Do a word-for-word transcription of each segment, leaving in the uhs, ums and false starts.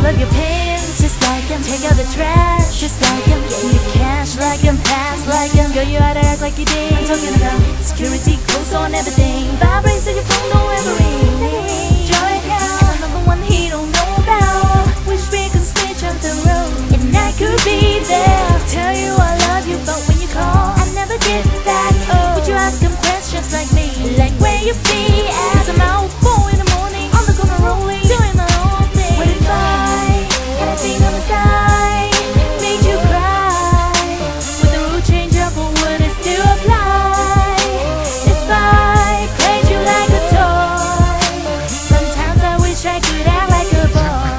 of your pins, just like them. Take out the trash, just like them. Getting your cash like them, pass like them. Girl, you oughta act like you did. I'm talking about security close on everything. Vibrates so your phone don't ever ring. Joy and another one he don't know about. Wish we could switch on the road, and I could be there. Tell you I love you, but when you call, I never get back. Oh, would you ask him questions like me? Like where you be as I'm out four in the morning on the corner rolling, doing my own thing. What if I had a thing on the side, made you cry? Would the rule change up or would it still apply? If I played you like a toy, sometimes I wish I could act like a boy.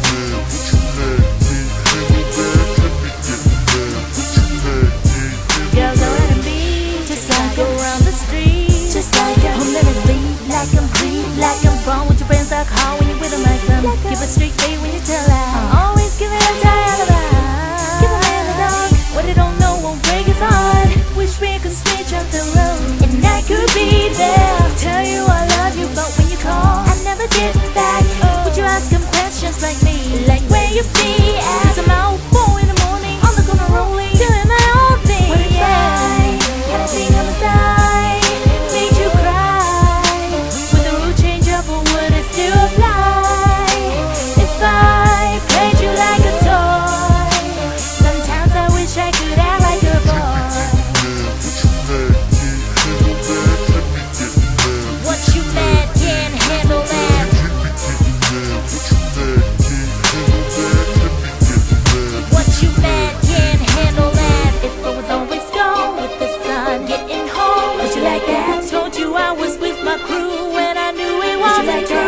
Girl, go ahead and be just like around the street, just like a home, let me sleep like I'm free, like I'm born with your friends like how when you with them like them. Give a straight face when you tell her. Always give it a tie alibi. Give a man the dog. What they don't know won't break his heart. Wish we could switch up the road, and I could be there. Tell you I love you, but when you call, I never get back. Oh, would you ask him questions like me? Like where you be as I'm out four in the morning on the corner rolling, doing my own thing. What if I had a thing on the side, made you cry? Would the rule change up or would it still apply? If I played you like a toy, sometimes I wish I could act like a boy. What you mad, can't handle that. What you mad, can't handle that. If I was always gone with the sun, getting home, would you like that? Told you I was with my crew when I knew it wasn't true.